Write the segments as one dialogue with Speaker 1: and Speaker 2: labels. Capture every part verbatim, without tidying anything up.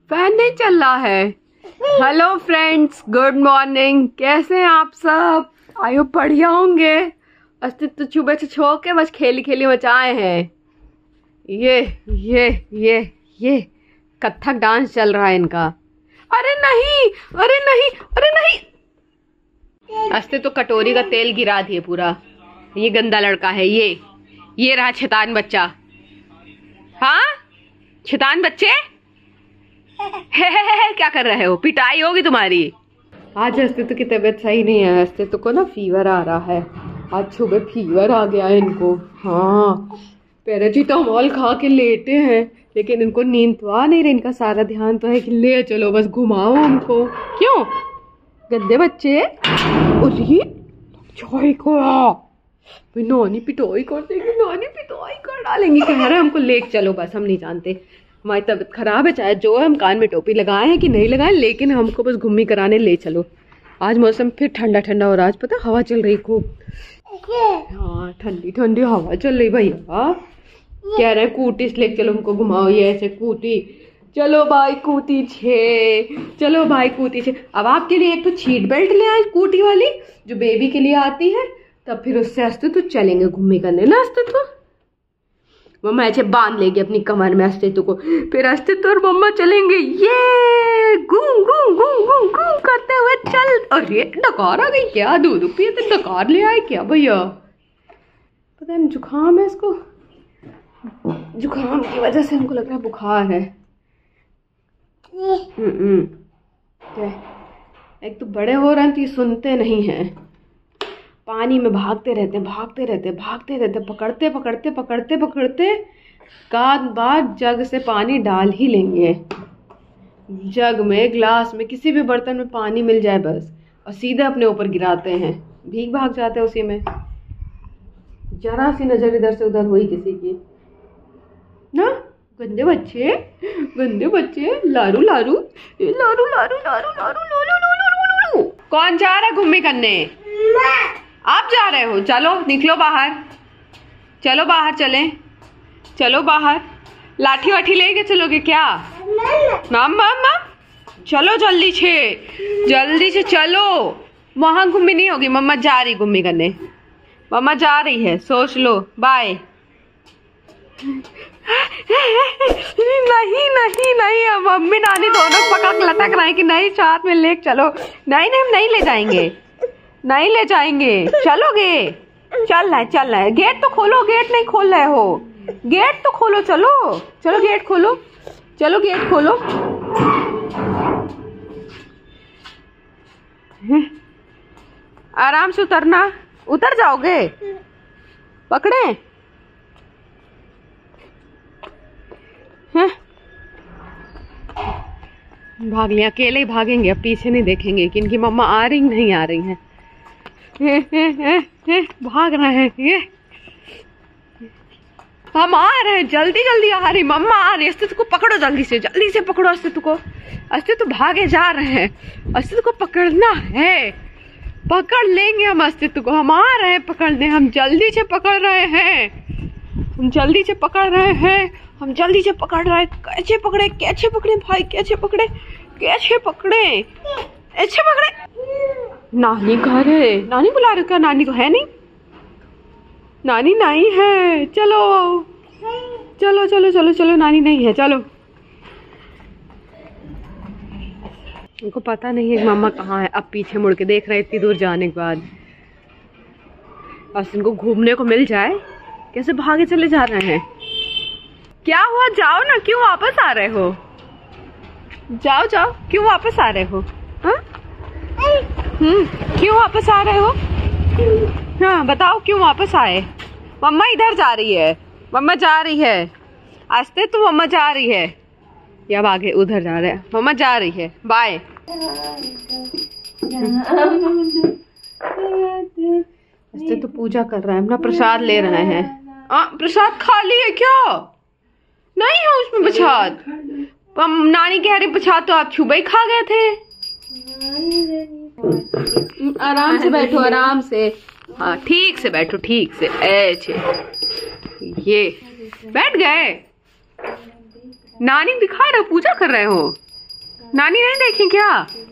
Speaker 1: Fan नहीं चल रहा है। Hello friends, good morning. कैसे हैं आप सब? आयो बढ़िया होंगे। अस्तित्व सुबह से छो के बस खेली खेली मचाए हैं। ये ये ये ये कथक डांस चल रहा है इनका। अरे नहीं, अरे नहीं, अरे नहीं। अस्तित्व तो कटोरी का तेल गिरा दिए पूरा। ये गंदा लड़का है। ये ये रहा शैतान बच्चा। हाँ शैतान बच्चे हे हे हे, क्या कर रहे हो? पिटाई होगी तुम्हारी। आज अस्तित्व की तबीयत सही नहीं है। अस्तित्व को ना फीवर आ रहा है। आज सुबह फीवर आ गया है इनको। हाँ पैरासीटामोल खा के लेटे हैं, लेकिन इनको नींद तो आ नहीं रही। इनका सारा ध्यान तो है कि ले चलो बस घुमाओ हमको। क्यों गंदे बच्चे? उसी चाय को नानी पिटाई कर देगी, नानी पिटाई कर डालेंगी। कह रहे हमको ले चलो बस, हम नहीं जानते। हमारी तबीयत खराब है, चाहे जो है, हम कान में टोपी लगाए हैं कि नहीं लगाए, लेकिन हमको बस घूमी कराने ले चलो। आज मौसम फिर ठंडा ठंडा हो रहा है। आज पता हवा चल रही खूब। हाँ ठंडी ठंडी हवा चल रही भैया। कह रहे कूटी से ले चलो हमको घुमाओ। ये ऐसे कूटी, चलो भाई कूटी छे, चलो भाई कूटी छे। अब आपके लिए एक तो सीट बेल्ट ले आए कूटी वाली, जो बेबी के लिए आती है। तब फिर उससे अस्तित्व तो चलेंगे घूमने करने ना। अस्तित्व मम्मा ऐसे बांध लेगी अपनी कमर में अस्तित्व को, फिर अस्तित्व और मम्मा चलेंगे ये घूम घूम घूम घूम घूम करते हुए चल। अरे डकार आ गई क्या? दूध पिए तो डकार ले आए क्या भैया? पता नहीं जुकाम है इसको। जुकाम की वजह से हमको लग रहा है बुखार है। हम्म एक तो बड़े हो रहे हैं तो ये सुनते नहीं हैं। पानी में भागते रहते भागते रहते भागते रहते पकड़ते पकड़ते पकड़ते पकड़ते कान बाद जग से पानी डाल ही लेंगे। जग में, ग्लास में, किसी भी बर्तन में पानी मिल जाए बस, और सीधे अपने ऊपर गिराते हैं। भीग भाग जाते हैं उसी में। जरा सी नजर इधर से उधर हुई किसी की ना। गंदे बच्चे, गंदे बच्चे। लारू लारू लारू लारू लारू लारू लारू। कौन जा रहा है घूमने करने? आप जा रहे हो? चलो निकलो बाहर, चलो बाहर चलें, चलो बाहर। लाठी वाठी लेके चलोगे क्या? माम माम माम चलो जल्दी से, जल्दी से चलो। वहां घूमने नहीं होगी। मम्मा जा रही घूमने करने, मम्मा जा रही है, सोच लो। बाय। नहीं नहीं नहीं, मम्मी नानी दोनों पकड़ लटक रहे हैं कि नहीं साथ में ले चलो। नहीं नहीं हम नहीं ले जाएंगे, नहीं ले जाएंगे। चलोगे? चल रहा है चल रहा है। गेट तो खोलो, गेट नहीं खोल रहे हो। गेट तो खोलो, चलो चलो गेट खोलो, चलो गेट खोलो। आराम से उतरना। उतर जाओगे? पकड़े हैं? भाग लिया। अकेले ही भागेंगे, अब पीछे नहीं देखेंगे कि इनकी मम्मा आ रही नहीं आ रही हैं। हे, हे, हे, हे, भाग रहे हैं ये। हम आ रहे हैं, जल्दी जल्दी आ रही मम्मा आ रही। अस्तित्व को पकड़ो, जल्दी से जल्दी से पकड़ो अस्तित्व को। अस्तित्व तो भागे जा रहे हैं। अस्तित्व को पकड़ना है, पकड़ लेंगे हम अस्तित्व को। हम आ रहे हैं पकड़ने, हम जल्दी से पकड़ रहे हैं, हम जल्दी से पकड़ रहे हैं, हम जल्दी से पकड़ रहे हैं। कैसे पकड़े, कैसे पकड़े भाई, कैसे पकड़े, कैसे पकड़े, ऐसे पकड़े। नानी घर है। नानी बुला रहे हो क्या? नानी तो है नहीं, नानी नहीं है। चलो चलो चलो चलो चलो, नानी नहीं है, चलो। उनको पता नहीं है मामा कहाँ है। अब पीछे मुड़ के देख रहे इतनी दूर जाने के बाद। बस इनको घूमने को मिल जाए। कैसे भागे चले जा रहे हैं? क्या हुआ? जाओ ना, क्यों वापस आ रहे हो? जाओ जाओ, क्यों वापस आ रहे हो? हाँ हम्म क्यों वापस आ रहे हो? हाँ बताओ क्यों वापस आए? मम्मा इधर जा रही है, मम्मा जा रही है। अस्तित्व तो मम्मा जा रही है, या अब आगे उधर जा रहे हैं। मम्मा जा रही है, बाय। अस्तित्व तो पूजा कर रहा है, अपना प्रसाद ले रहे हैं। आ, प्रसाद खाली है क्या? नहीं है उसमें प्रसाद। नानी कह रही प्रसाद तो आप सुबह ही खा गए थे। आराम से बैठो, आराम से। हाँ ठीक से बैठो, ठीक से। ऐसे ये बैठ गए। नानी दिखा रहे हो, पूजा कर रहे हो। नानी नहीं देखी क्या?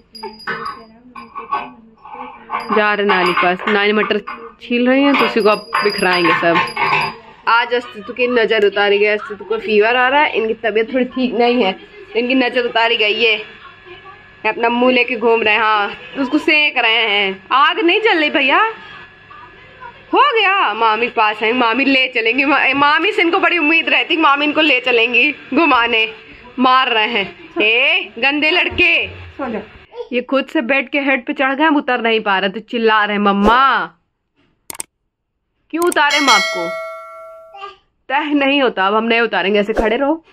Speaker 1: जा रहे नानी पास, नानी मटर छील रही है तो उसी को अब बिखराएंगे सब। आज अस्तित्व की नजर उतारी गई। अस्तित्व को फीवर आ रहा है, इनकी तबीयत थोड़ी ठीक नहीं है, इनकी नजर उतारी गई। ये अपना मुंह लेके घूम रहे हैं। हाँ, उसको सेक रहे हैं। आग नहीं जल रही भैया, हो गया। मामी पास है, मामी ले चलेंगी। मा, मामी से इनको बड़ी उम्मीद रहती, मामी इनको ले चलेंगी घुमाने। मार रहे हैं ए गंदे लड़के। ये खुद से बेड के हेड पे चढ़ गए, उतर नहीं पा रहे तो चिल्ला रहे मम्मा। क्यों उतारे हम आपको? तह नहीं होता, अब हम नहीं उतारेंगे। ऐसे खड़े रहो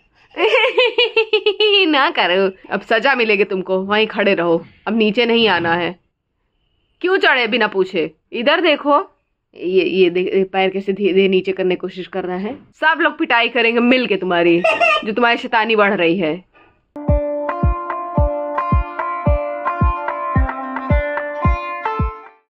Speaker 1: ना करो, अब सजा मिलेगी तुमको। वहीं खड़े रहो, अब नीचे नहीं आना है। क्यों चढ़े बिना पूछे? इधर देखो, ये ये देख, पैर कैसे धीरे धीरे नीचे करने की कोशिश कर रहा है। सब लोग पिटाई करेंगे मिल के तुम्हारी, जो तुम्हारी शैतानी बढ़ रही है।